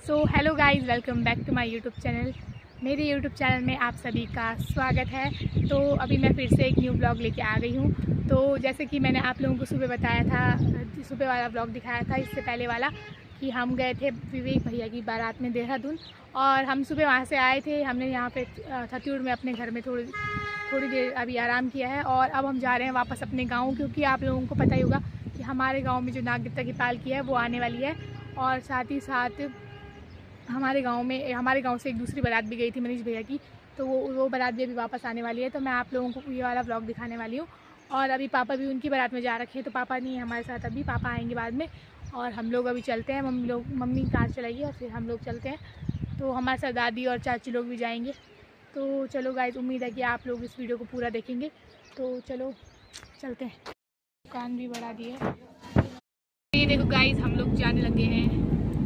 So hello guys, welcome back to my YouTube channel. मेरे YouTube channel में आप सभी का स्वागत है। तो अभी मैं फिर से एक न्यू ब्लॉग लेके आ गई हूँ। तो जैसे कि मैंने आप लोगों को सुबह बताया था, सुबह वाला ब्लॉग दिखाया था, इससे पहले वाला, कि हम गए थे विवेक भैया की बारात में देहरादून। और हम सुबह वहाँ से आए थे। हमने यहाँ पे थत्यूर में अपने घर में थोड़ी देर अभी आराम किया है और अब हम जा रहे हैं वापस अपने गाँव, क्योंकि आप लोगों को पता ही होगा कि हमारे गाँव में जो नाग देवता की पालकी है वो आने वाली है। और साथ ही साथ हमारे गांव से एक दूसरी बारात भी गई थी मनीष भैया की, तो वो बारात भी अभी वापस आने वाली है। तो मैं आप लोगों को ये वाला ब्लॉग दिखाने वाली हूँ। और अभी पापा भी उनकी बारात में जा रखे हैं, तो पापा नहीं है हमारे साथ अभी, पापा आएंगे बाद में। और हम लोग अभी चलते हैं, मम्मी कार चलाइए और फिर हम लोग चलते हैं। तो हमारे साथ दादी और चाची लोग भी जाएंगे। तो चलो गाइस, उम्मीद है कि आप लोग इस वीडियो को पूरा देखेंगे। तो चलो चलते हैं। दुकान भी बढ़ा दी है। ये देखो गाइस, हम लोग जाने लगे हैं।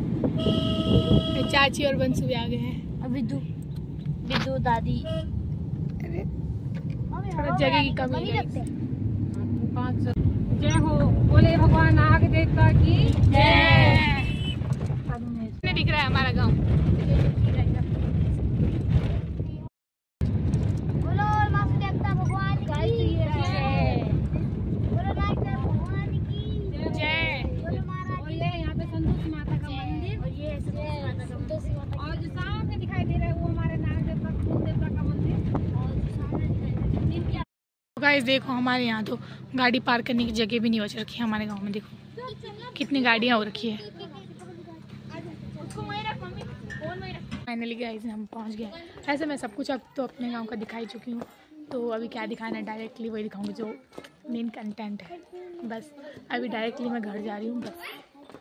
चाची और बंसू भी आ गए हैं। विदु दादी, थोड़ा जगह की कमी है। जय हो, बोले भगवान नाग देवता की जय। दिख रहा है हमारा गांव। बोलो नाग देवता भगवान की जय। बोलो नाग देवता भगवान की जय। बोलो महाराज, ये यहाँ पे संतोषी माता का मंदिर और ये संतोषी माता और जो सामने दिखाई दे रहा है वो हमारे नाग देवता का मंदिर और जो सामने दिखाई दे रहा है। गाइस देखो, हमारे यहाँ तो गाड़ी पार्क करने की जगह भी नहीं बच रखी है। हमारे गांव में देखो कितनी गाड़ियाँ हो रखी है। फाइनली गाइस हम पहुँच गए। ऐसे मैं सब कुछ अब तो अपने गांव का दिखा ही चुकी हूँ, तो अभी क्या दिखाना है, डायरेक्टली वही दिखाऊंगी जो मेन कंटेंट है। बस अभी डायरेक्टली मैं घर जा रही हूँ बस।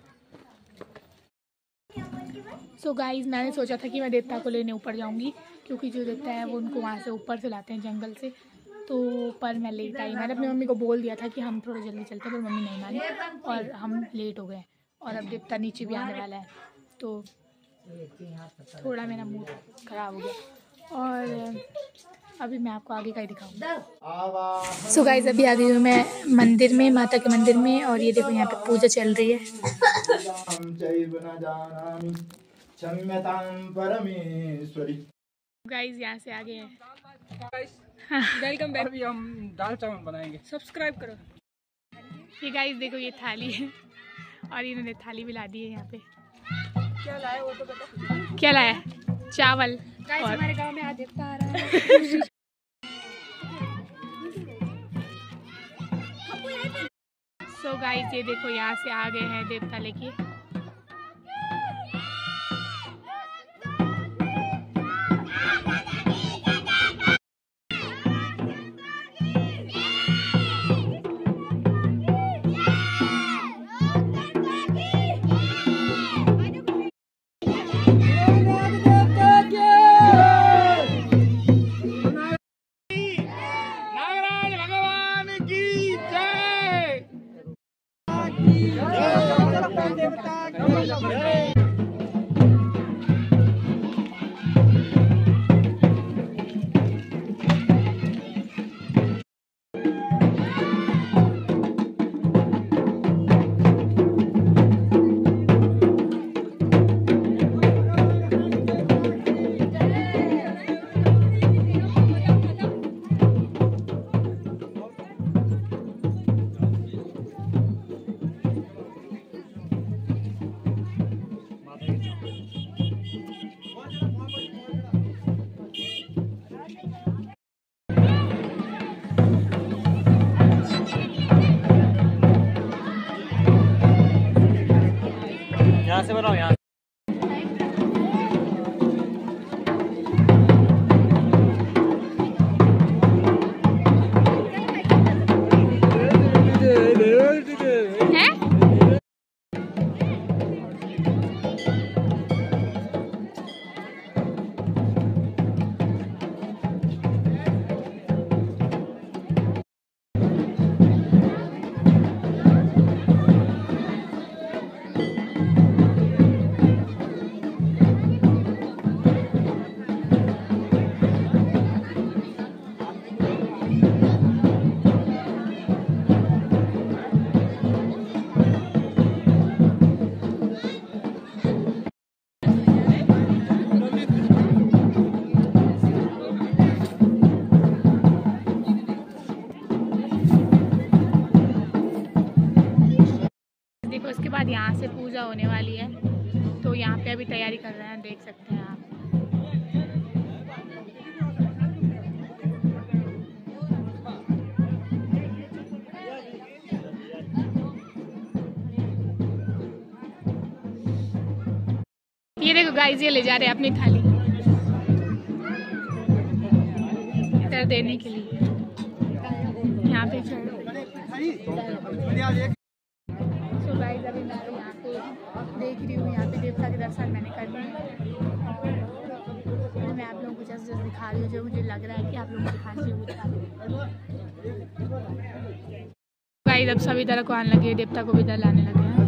सो गाइस, मैंने सोचा था कि मैं देवता को लेने ऊपर जाऊँगी, क्योंकि जो देवता है वो उनको वहाँ से ऊपर से लाते हैं जंगल से। तो पर मैं लेट आई। मैंने अपनी मम्मी को बोल दिया था कि हम थोड़ा जल्दी चलते हैं, पर मम्मी नहीं मानी और हम लेट हो गए। और अब देवता नीचे भी आने वाला है, तो थोड़ा मेरा मूड ख़राब हो गया। और अभी मैं आपको आगे का ही दिखाऊंगी। सो गाइस, अभी आ गई हूँ मैं मंदिर में, माता के मंदिर में। और ये देखो यहाँ पे पूजा चल रही है। गाइस यहाँ से आगे है। Welcome back. अभी हम दाल चावल बनाएंगे, सब्सक्राइब करो। ये गाइस देखो, ये थाली है और इन्होंने थाली भी ला दी है। यहाँ पे क्या लाए वो तो बता। क्या लाया है? चावल। गाइस और हमारे गांव में आज देवता आ रहा है। सो गाइस ये देखो, यहाँ से आ गए हैं देवता लेके। यहाँ से बनाओ, यहाँ से पूजा होने वाली है, तो यहाँ पे अभी तैयारी कर रहे हैं, देख सकते हैं आप। ये देखो गाइस, ये ले जा रहे हैं अपनी थाली इधर देने के लिए। यहाँ पे सो गाइस, अभी मैं यहाँ पे देख रही हूँ, यहाँ पे देवता के दर्शन मैंने कर लिए। मैं आप लोगों को जस्ट दिखा रही हूँ, जो मुझे लग रहा है कि आप लोगों को दिखाना चाहिए वो दिखा रही हूँ। गाइस अब सभी तरह को आने लगे, देवता को भी इधर लाने लगे हैं।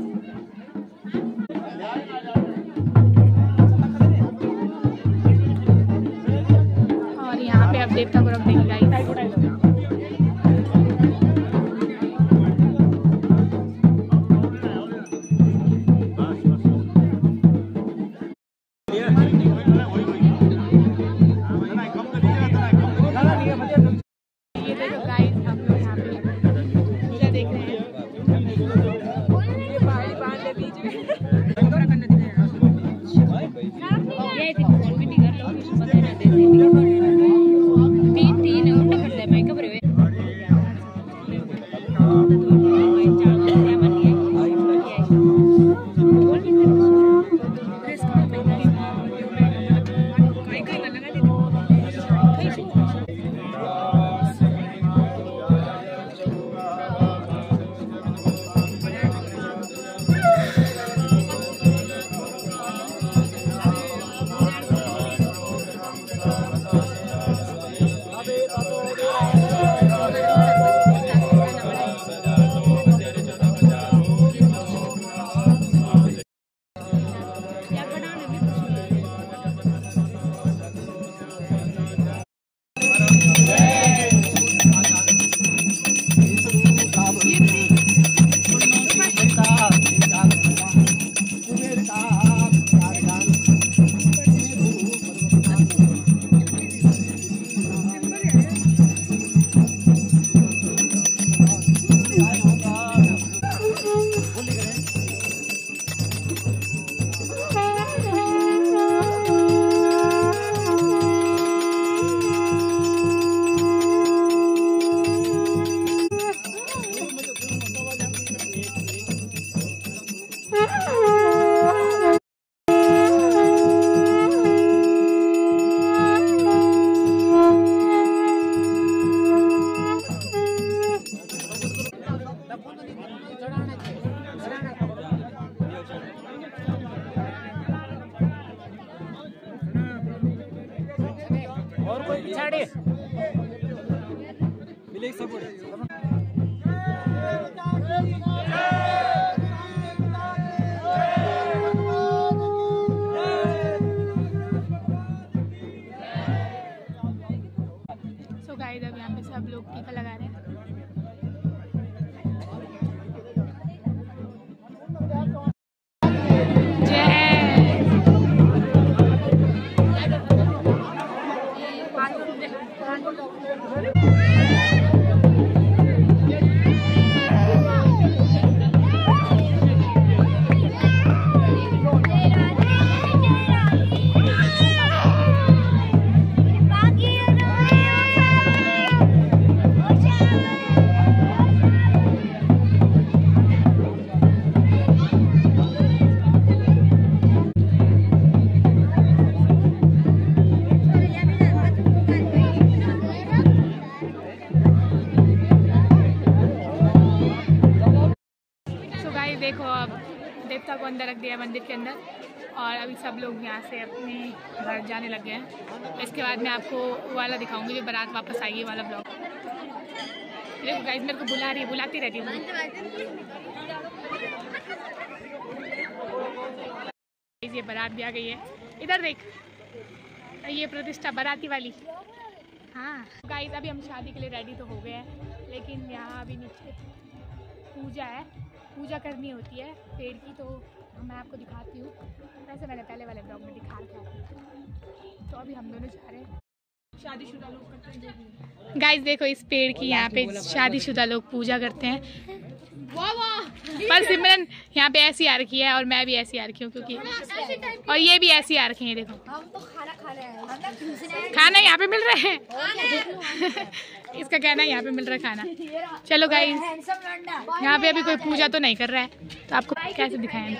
और यहाँ पे अब देवता को रख देंगे गाइस। अब यहाँ पे सब लोग टीका लगा रहे हैं। देखो अब देवता को अंदर रख दिया मंदिर के अंदर और अभी सब लोग यहाँ से अपने घर जाने लग गए हैं। इसके बाद मैं आपको वाला दिखाऊंगी जो बारात वापस आई है वाला ब्लॉग। देखो गाइस मेरे को बुला रही है, बुलाती रहती हूँ। ये बारात भी आ गई है, इधर देख, ये प्रतिष्ठा बाराती वाली। हाँ गाइस अभी हम शादी के लिए रेडी तो हो गए हैं, लेकिन यहाँ अभी नीचे पूजा है, पूजा करनी होती है पेड़ की, तो मैं आपको दिखाती हूँ। वैसे मैंने पहले वाले ब्लॉग में दिखा रखा है। तो अभी हम दोनों जा रहे हैं, शादीशुदा लोग करते हैं। गाइस देखो इस पेड़ की यहाँ पे शादीशुदा लोग पूजा करते हैं। पर सिमरन यहाँ पे ऐसी आ रखी है और मैं भी ऐसी आ रखी हूँ क्योंकि और ये भी ऐसी आ रखे हैं। देखो हम तो खाना खाने आए खाना यहाँ पे मिल रहा है। इसका कहना है यहाँ पे मिल रहा है खाना। चलो गाइस, यहाँ पे अभी कोई पूजा तो नहीं कर रहा है तो आपको कैसे दिखाएं।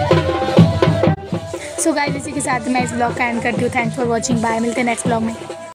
सो गाइस, इसी के साथ मैं इस ब्लॉग का एंड करती हूँ। Thanks for watching. बाय, मिलते हैं नेक्स्ट ब्लॉग में।